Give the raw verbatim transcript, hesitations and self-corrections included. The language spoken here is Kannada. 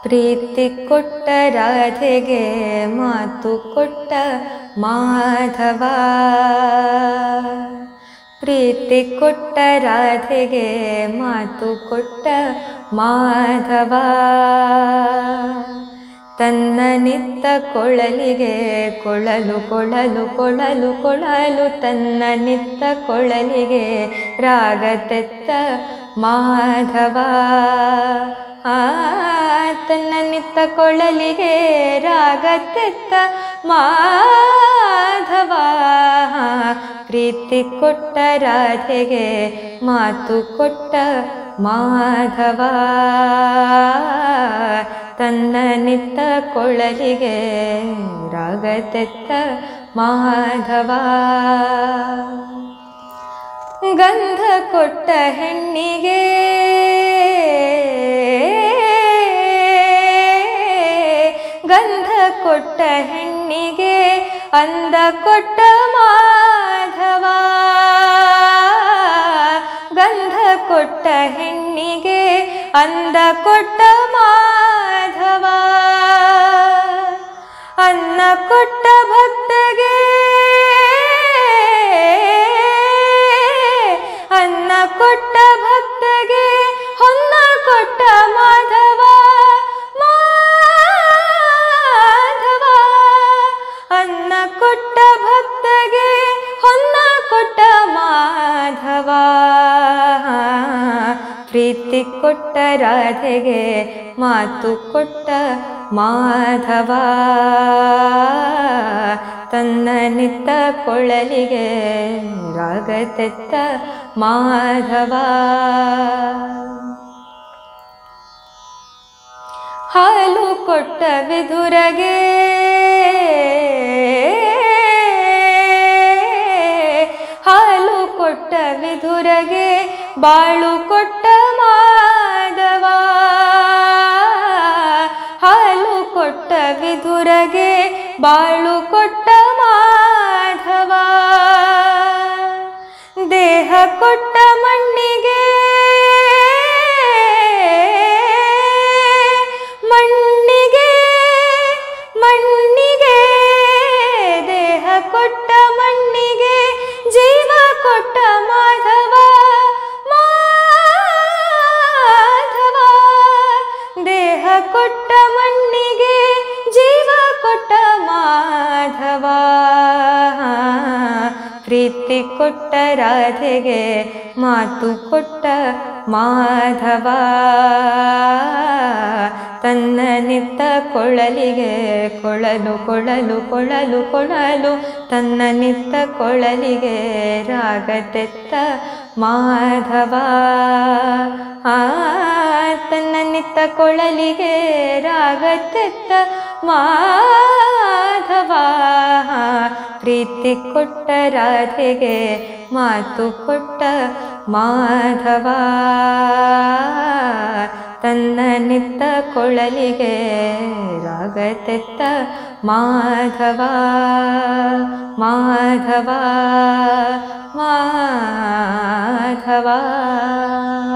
ಪ್ರೀತಿ ಕೊಟ್ಟ ರಾಧೆಗೆ ಮಾತು ಕೊಟ್ಟ ಮಾಧವ, ಪ್ರೀತಿ ಕೊಟ್ಟ ರಾಧೆಗೆ ಮಾತು ಕೊಟ್ಟ ಮಾಧವ, ತನ್ನ ನಿತ್ತ ಕೊಳಲಿಗೆ ಕೊಳಲು ಕೊಳಲು ಕೊಳಲು ಕೊಳಲು ತನ್ನ ನಿತ್ತ ಕೊಳಲಿಗೆ ರಾಗ ತೆತ್ತ ಮಾಧವ, ಆ ತನ್ನ ನಿತ್ತ ಕೊಳಲಿಗೆ ರಾಗ ತೆತ್ತ ಮಾಧವ, ಪ್ರೀತಿ ಕೊಟ್ಟ ರಾಧೆಗೆ ಮಾತು ಕೊಟ್ಟ ಮಾಧವ, ತನ್ನ ನಿತ್ತ ಕೊಳಲಿಗೆ ರಾಗ ತೆತ್ತ ಮಾಧವ, ಗಂಧ ಕೊಟ್ಟ ಹೆಣ್ಣಿಗೆ ಗಂಧ ಕೊಟ್ಟ ಹೆಣ್ಣಿಗೆ ಅಂದ ಕೊಟ್ಟ ಮಾಧವ, ಗಂಧ ಕೊಟ್ಟ ಹೆಣ್ಣಿಗೆ ಅಂದ ಕೊಟ್ಟ ಮಾಧವ, ಅನ್ನ ಕೊಟ್ಟ ಭಕ್ತಗೆ ಅನ್ನ ಕೊಟ್ಟ ಭಕ್ತಗೆ ಹೊನ್ನ ಕೊಟ್ಟ ಮಾಧವ, ಮಾಧವ ಅನ್ನ ಕೊಟ್ಟ ಭಕ್ತಗೆ ಹೊನ್ನ ಕೊಟ್ಟ ಮಾಧವ, ಪ್ರೀತಿ ಕೊಟ್ಟ ರಾಧೆಗೆ ಮಾತು ಕೊಟ್ಟ ಮಾಧವ, ತನ್ನ ನಿತ್ತ ಕೊಳಲಿಗೆ ರಾಗ ತೆತ್ತ ಮಾಧವ, ಹಾಲು ಕೊಟ್ಟ ವಿದುರಗೆ ಹಾಲು ಕೊಟ್ಟ ವಿದುರಗೆ ಬಾಳು ಕೊಟ್ಟ ಮಾಧವ, ಹಾಲು ಕೊಟ್ಟ ವಿದುರಗೆ ಬಾಳು ಕೊಟ್ಟ ಮಾಧವ, ದೇಹ ಕೊಟ್ಟ ಮಣ್ಣಿಗೆ ಮಣ್ಣಿಗೆ ಮಣ್ಣಿಗೆ ದೇಹ ಕೊಟ್ಟ ಮಣ್ಣಿಗೆ ಜೀವ ಕೊಟ್ಟ ಮಾಧವ, ಮಾಧವ ದೇಹ ಕೊಟ್ಟ ಮಣ್ಣಿಗೆ ಜೀವ ಕೊಟ್ಟ ಮಾಧವ, ಪ್ರೀತಿ ಕೊಟ್ಟ ರಾಧೆಗೆ ಮಾತು ಕೊಟ್ಟ ಮಾಧವ, ತನ್ನ ನಿತ್ತ ಕೊಳಲಿಗೆ ಕೊಳಲು ಕೊಳಲು ಕೊಳಲು ಕೊಳಲು ತನ್ನ ನಿತ್ತ ಕೊಳಲಿಗೆ ರಾಗ ತೆತ್ತ ಮಾಧವ, ಆ ತನ್ನ ನಿತ್ತ ಕೊಳಲಿಗೆ ರಾಗ ತೆತ್ತ ಮಾಧವ, ಪ್ರೀತಿ ಕೊಟ್ಟ ರಾಧೆಗೆ ಮಾತು ಕೊಟ್ಟ ಮಾಧವ, ತನ್ನ ನಿತ್ತ ಕೊಳಲಿಗೆ ರಾಗ ತೆತ್ತ ಮಾಧವ, ಮಾಧವ ಮಾಧವ.